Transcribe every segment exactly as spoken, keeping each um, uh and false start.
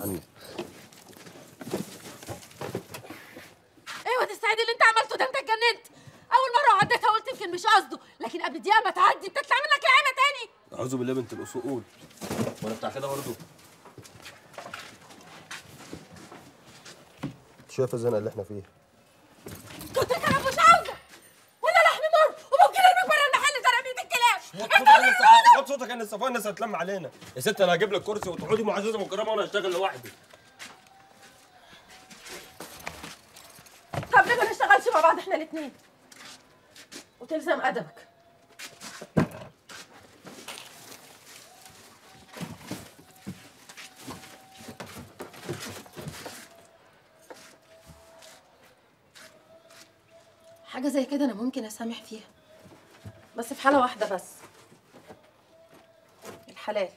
عني. ايوه تستعيد اللي انت عملته ده، انت اتجننت. اول مره عديتها قلت يمكن مش قصده، لكن قبل دقيقه ما تعدي بتطلع منك لعيبه تاني. اعوذ بالله بنت الاصول، وانا بتاع كده برضه. شايف الزنقه اللي احنا فيها؟ كنت انا مش عاوزه ولا لحم مر، وممكن ارميك بره المحل ده رميت الكلاب. وطي صوتك ان الصفايه الناس هتلم علينا. يا ست انا هجيب لك كرسي وتقعدي معززه مكرمه وانا هشتغل لوحدي. طب ليه ما نشتغلش مع بعض احنا الاثنين وتلزم ادبك؟ حاجه زي كده انا ممكن اسامح فيها، بس في حاله واحده بس، الحلال.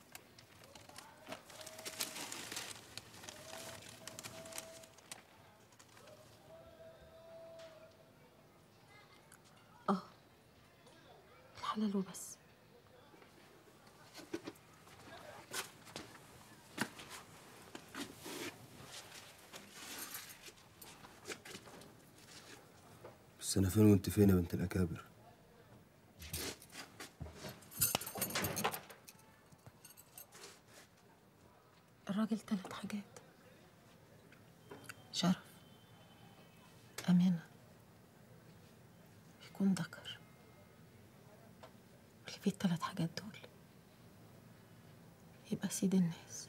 اه الحلال وبس. بس انا فين وانت فين يا بنت الاكابر؟ الراجل ثلاث حاجات: شرف، أمانة، يكون ذكر. واللي فيه الثلاث حاجات دول يبقى سيد الناس.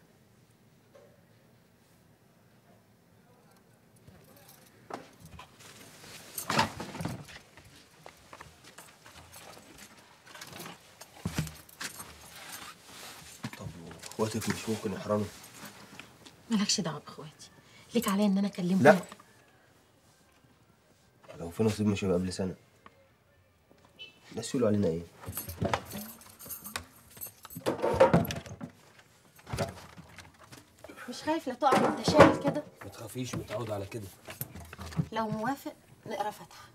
طب واخواتك مش ممكن يحرموا؟ مالكش دعوة بإخواتي، ليك عليا إن أنا أكلمهم. لا، لو في نصيب مش هيبقى قبل سنة. الناس يقولوا علينا إيه؟ مش خايف لا تقع وأنت شايل كده؟ ما تخافيش، متعود على كده. لو موافق نقرا فاتحة.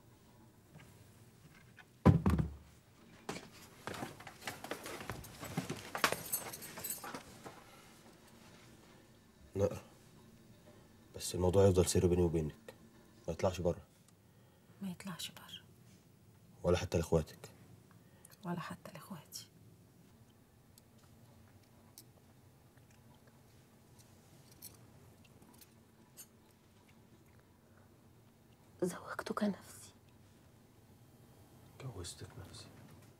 نقرا، بس الموضوع يفضل سر بيني وبينك، ما يطلعش بره. ما يطلعش بره، ولا حتى لاخواتك. ولا حتى لاخواتي. زوجتك نفسي. جوزتك نفسي.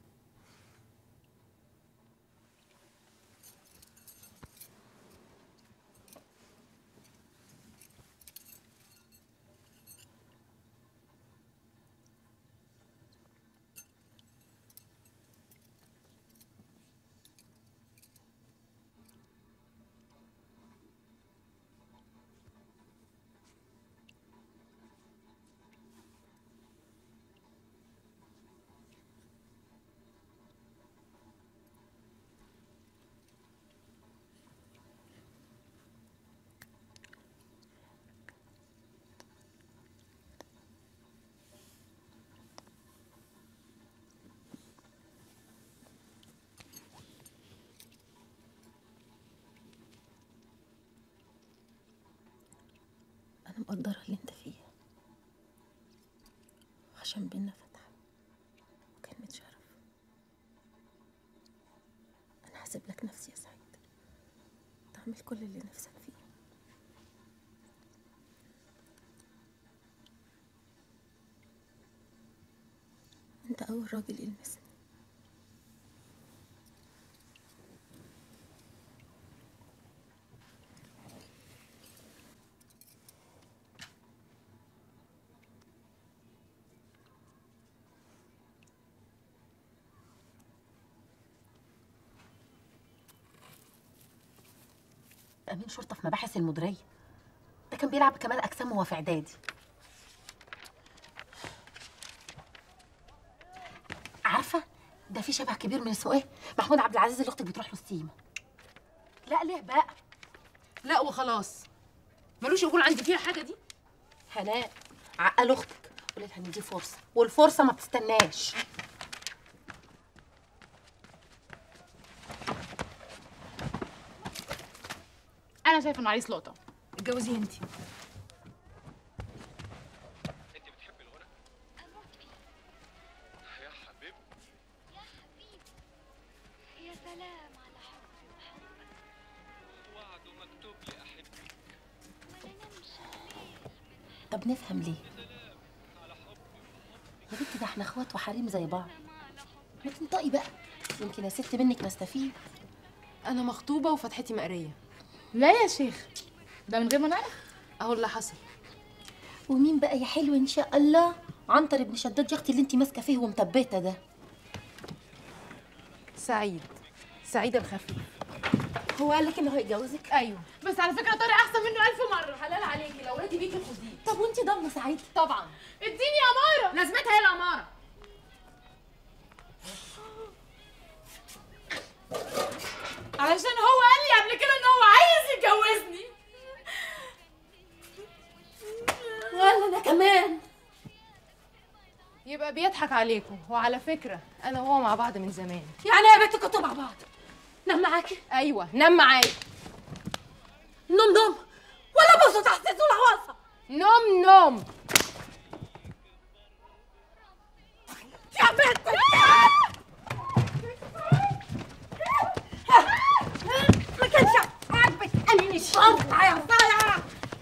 أنا مقدرة اللي أنت فيه، عشان بينا فتحة وكلمة شرف. أنا هسيب لك نفسي يا سعيد، تعمل كل اللي نفسك فيه. أنت أول راجل يلمسني. أمين شرطة في مباحث المديرية، ده كان بيلعب كمال أجسام وهو في إعدادي. عارفة ده في شبه كبير من اسمه إيه؟ محمود عبد العزيز اللي أختك بتروح له السيما. لا ليه بقى؟ لا وخلاص، ملوش يقول عندي فيها حاجه دي. هناء عقل أختك، قولي لها إن دي فرصة، والفرصة ما بتستناش. انا انا شايفه انه عريس لقطه. اتجوزيه انت. انت بتحبي الغنى؟ اموت فيه يا حبيبي يا حبيبي. يا سلام على حبي وحبك، وعد مكتوب لي احبك ما ننامش الليل. طب نفهم ليه؟ يا بنتي ده احنا اخوات وحريم زي بعض. ما تنطقي بقى، يمكن يا ست منك نستفيد. انا مخطوبه وفتحتي مقريه. لا يا شيخ، ده من غير ما نعرف اهو اللي حصل. ومين بقى يا حلو ان شاء الله؟ عنتر ابن شداد يا اختي اللي انت ماسكه فيه ومثبته ده. سعيد، سعيد الخفيف. هو قال لك انه هيتجوزك؟ ايوه، بس على فكره طارق احسن منه ألف مره. حلال عليكي، لو راضي بيكي خديه. طب وانت ضامنه سعيد؟ طبعا. اديني اماره، لازمتها هي الاماره. علشان هو قال لي قبل كده ان هو عايز يتجوزني. ولا انا كمان. يبقى بيضحك عليكم. وعلى فكره انا وهو مع بعض من زمان. يعني يا بنتي كنتوا مع بعض؟ نام معاكي؟ ايوه نام معايا. نوم نوم ولا بصوا تحت العواصف؟ نوم نوم يا بنتي. ما كانش عاجبك اني الشنطه يا صايعه.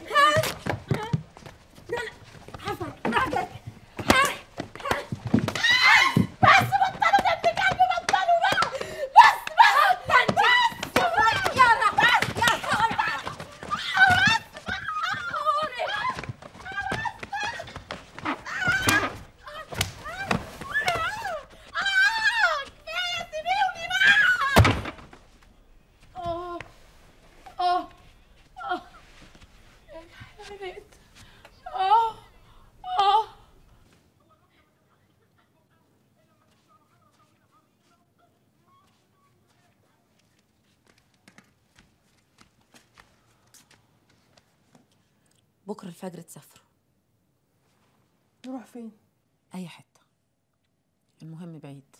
حسن راجل. بس بطلوا دم قلبي، بطلوا بقى. بس بس بس يا رب. بس يا صايعه. بكره الفجر تسافروا. نروح فين؟ اي حته، المهم بعيد.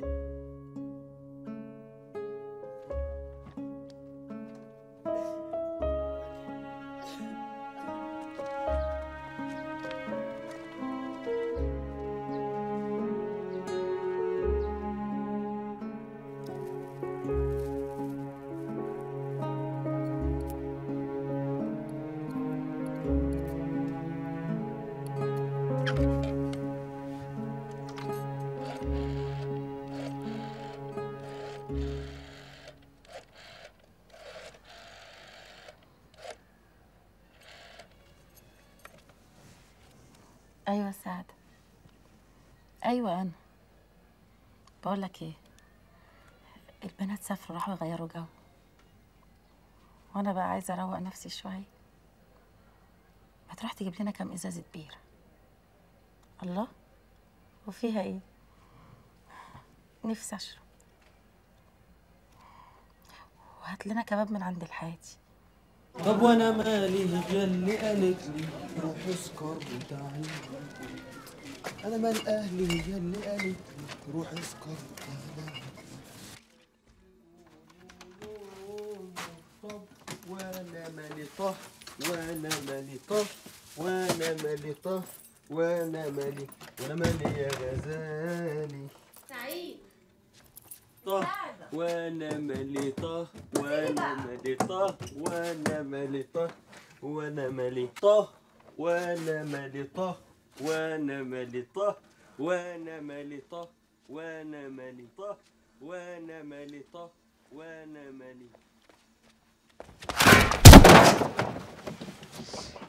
ايوه سعد، ايوه انا بقول لك ايه، البنات سافروا راحوا يغيروا جو، وانا بقى عايزه اروق نفسي شويه. ما تروح تجيب لنا كام ازازه بيره. الله، وفيها ايه؟ نفسي اشرب. وهات لنا كباب من عند الحاتي. طب وانا مالي اللي قالت لي روح اسكر وتعالي. انا مال اهلي هي اللي قالت لي روح اسكر وتعالي. وانا مالي طه وانا مالي طه وانا مالي طه وانا مالي وانا مالي يا غزالي. سعيد طه وانا مالي طه وانا مالي طه وانا مالي طه وانا مالي طه وانا مالي طه وانا مالي طه وانا مالي طه وانا مالي طه وانا مالي طه وانا مالي